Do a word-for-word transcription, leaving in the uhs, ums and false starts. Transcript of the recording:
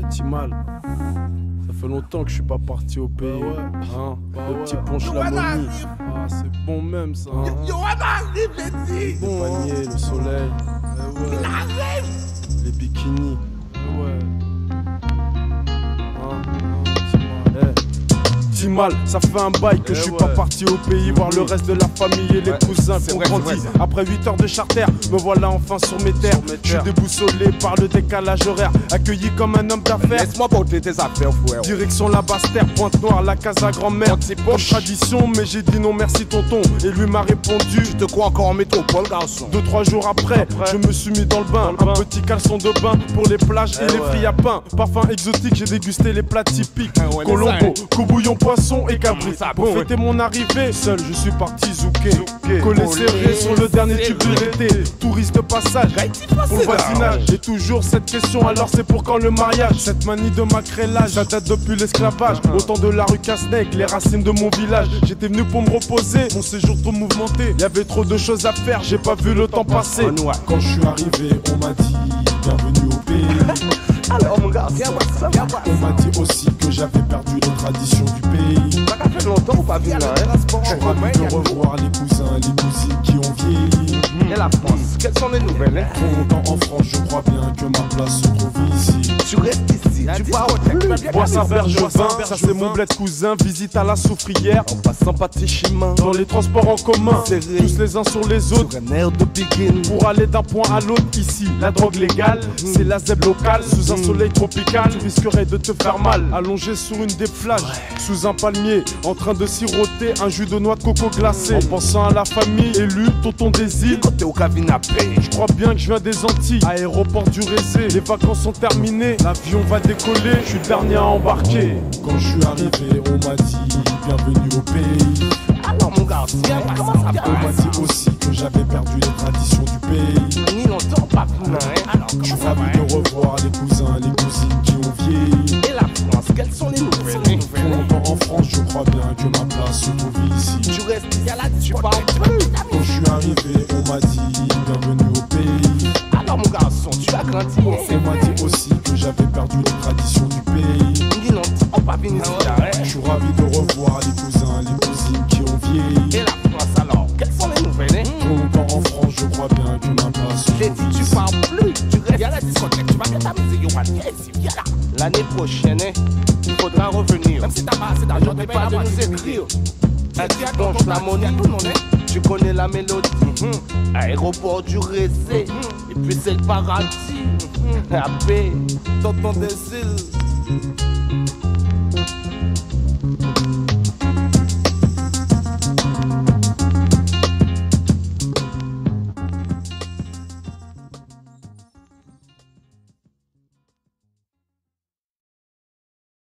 Petit mal. Ça fait longtemps que je suis pas parti au pays. Bah ouais. Hein, Bah le ouais. petit ponche la monie. Ah, c'est bon même ça. Hein. Le panier, le soleil. Eh ouais. Les bikinis. Eh ouais. Hein, petit mal. Eh. Petit mal, ça fait un bail que Eh je suis ouais. pas parti au pays voir le reste de la famille et les Ouais. cousins C'est qu'on vrai, c'est grandit. vrai, Après huit heures de charter, me voilà enfin sur mes terres. Sur mes Je suis terres. déboussolé par le décalage horaire, accueilli comme un homme d'affaires. Laisse-moi porter tes affaires, frère. Direction la Basse-Terre, Pointe Noire, la casa grand-mère. Mon petit Comme poche. tradition, mais j'ai dit non merci tonton. Et lui m'a répondu. Je te crois encore en métropole, garçon. Deux, trois jours après, Après. je me suis mis dans le bain. Dans le un bain. petit caleçon de bain pour les plages et Eh les ouais. filles à pain. Parfum exotique, j'ai dégusté les plats typiques. Eh ouais, les Colombo, seins. coubouillon, poisson et cabri. Ça, Pour bon, fêter mon arrivée, seul je suis parti zouker. Zouker. Collé Collé serré sur le dernier tube de serré. l'été. Touriste de passage. Pour le voisinage, j'ai toujours cette question, alors c'est pour quand le mariage? Cette manie de macrélage, ça date depuis l'esclavage. Au temps de la rue Casse-Nègre, les racines de mon village. J'étais venu pour me reposer, mon séjour trop mouvementé. Y avait trop de choses à faire, j'ai pas vu le temps passer. Quand je suis arrivé, on m'a dit bienvenue au pays. Alors, mon gars, viens voir ça, viens voir On m'a dit aussi que j'avais perdu les traditions du pays. ça. Ça fait longtemps ou pas vu là, hein? Je suis ravi de revoir les cousins, les cousines qui ont vieilli. Et la France, quelles sont les nouvelles, hein? Trop longtemps en France, je crois bien que ma place se trouve ici. Tu restes ici, tu pars au tech. Bois un verre, je vin, ça c'est mon bled cousin. Visite à la soufrière, En passant par tes chemins, dans les transports en commun, Serré. tous les uns sur les autres. sur un air de begin. Pour aller d'un point à l'autre, ici, la drogue légale, c'est la zèbre locale. Sous un soleil tropical, tu risquerais de te faire mal. Allongé sur une des plages, sous un palmier, en train de siroter un jus de noix de coco glacé. En pensant à la famille, élu, tonton des îles. Côté au cabinapé. Je crois bien que je viens des Antilles, aéroport du Rézé. Les vacances sont terminées, l'avion va décoller. Je suis le dernier à embarquer. Quand je suis arrivé, on m'a dit bienvenue au pays. Alors, mon gars, viens voir comment ça On m'a va. dit aussi que j'avais perdu les traditions du pays. Ni longtemps pas vu là, hein? Alors, Je suis comment ça va, ravi hein? de revoir les cousins, les cousines qui ont vieilli. Et la France, quelles sont les nouvelles? Trop longtemps en France, je crois bien que ma place se trouve ici. Tu restes ici, là, tu parles plus. Quand je suis arrivé, on m'a dit bienvenue au pays. Alors, mon garçon, tu as grandi, On hein? m'a dit aussi que j'avais perdu les traditions du pays. Ni longtemps pas venu ici, là, hein? Je suis ravi de revoir les cousins, les cousines qui ont vieilli. Et la France, alors, quelles sont les nouvelles, hein? Trop longtemps en France, je crois bien que ma place se J'ai trouve dit, tu ici. parles plus, tu restes à la discothèque, tu vas mettre ta musique, yo, viens ici, viens là. L'année prochaine, hein, il faudra revenir. Même si t'as pas assez d'argent, n'oublie pas de nous écrire. Un petit ponche la monnaie, tu connais la mélodie. Aéroport du Rézé, et puis c'est le paradis. La paix, tonton des îles.